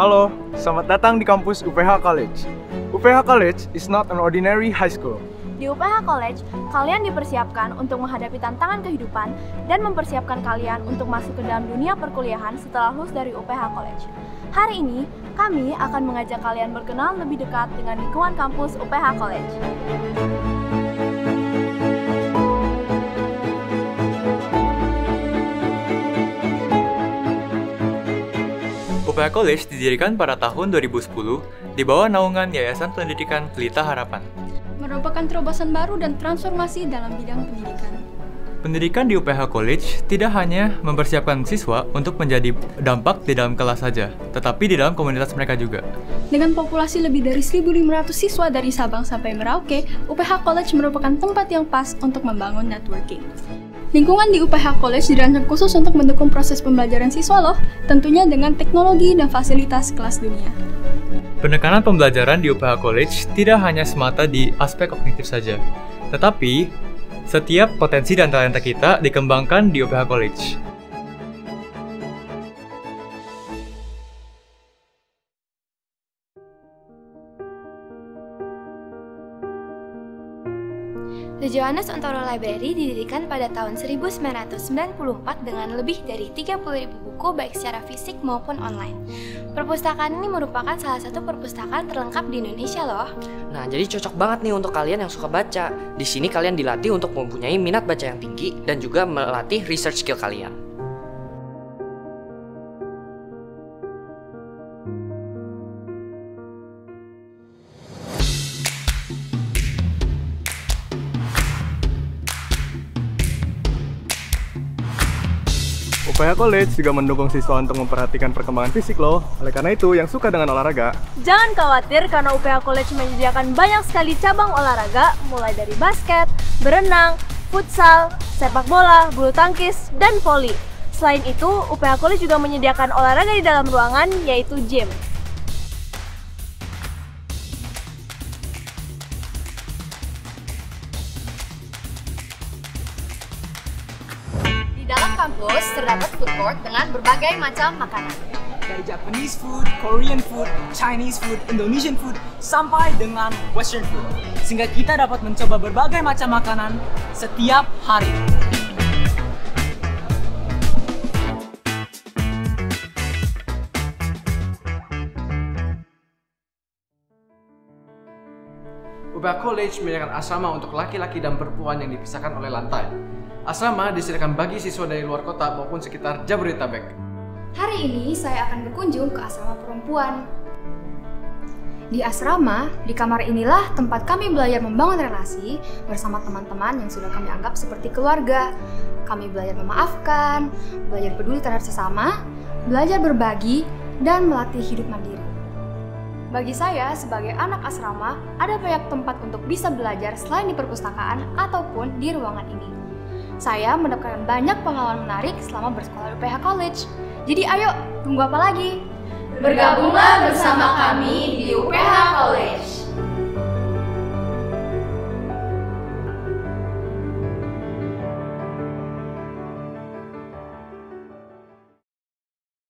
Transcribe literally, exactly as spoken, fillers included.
Halo, selamat datang di kampus U P H College. U P H College is not an ordinary high school. Di U P H College, kalian dipersiapkan untuk menghadapi tantangan kehidupan dan mempersiapkan kalian untuk masuk ke dalam dunia perkuliahan setelah lulus dari U P H College. Hari ini, kami akan mengajak kalian berkenal lebih dekat dengan lingkungan kampus U P H College. U P H College didirikan pada tahun dua ribu sepuluh di bawah naungan Yayasan Pendidikan Pelita Harapan. Merupakan terobosan baru dan transformasi dalam bidang pendidikan. Pendidikan di U P H College tidak hanya mempersiapkan siswa untuk menjadi dampak di dalam kelas saja, tetapi di dalam komunitas mereka juga. Dengan populasi lebih dari seribu lima ratus siswa dari Sabang sampai Merauke, U P H College merupakan tempat yang pas untuk membangun networking. Lingkungan di U P H College dirancang khusus untuk mendukung proses pembelajaran siswa loh, tentunya dengan teknologi dan fasilitas kelas dunia. Penekanan pembelajaran di U P H College tidak hanya semata di aspek kognitif saja, tetapi setiap potensi dan talenta kita dikembangkan di U P H College. The Johannes Ontoro Library didirikan pada tahun seribu sembilan ratus sembilan puluh empat dengan lebih dari tiga puluh ribu buku baik secara fisik maupun online. Perpustakaan ini merupakan salah satu perpustakaan terlengkap di Indonesia loh. Nah, jadi cocok banget nih untuk kalian yang suka baca. Di sini kalian dilatih untuk mempunyai minat baca yang tinggi dan juga melatih research skill kalian. U P H College juga mendukung siswa untuk memperhatikan perkembangan fisik loh. Oleh karena itu, yang suka dengan olahraga, Jangan khawatir karena U P H College menyediakan banyak sekali cabang olahraga, mulai dari basket, berenang, futsal, sepak bola, bulu tangkis, dan voli. Selain itu, U P H College juga menyediakan olahraga di dalam ruangan, yaitu gym. Di dalam kampus terdapat food court dengan berbagai macam makanan. Dari Japanese food, Korean food, Chinese food, Indonesian food, sampai dengan Western food. Sehingga kita dapat mencoba berbagai macam makanan setiap hari. U P H College menyediakan asrama untuk laki-laki dan perempuan yang dipisahkan oleh lantai. Asrama disediakan bagi siswa dari luar kota maupun sekitar Jabodetabek. Hari ini saya akan berkunjung ke asrama perempuan. Di asrama, di kamar inilah tempat kami belajar membangun relasi bersama teman-teman yang sudah kami anggap seperti keluarga. Kami belajar memaafkan, belajar peduli terhadap sesama, belajar berbagi, dan melatih hidup mandiri. Bagi saya, sebagai anak asrama, ada banyak tempat untuk bisa belajar selain di perpustakaan ataupun di ruangan ini. Saya mendapatkan banyak pengalaman menarik selama bersekolah di U P H College. Jadi ayo, tunggu apa lagi? Bergabunglah bersama kami di U P H College.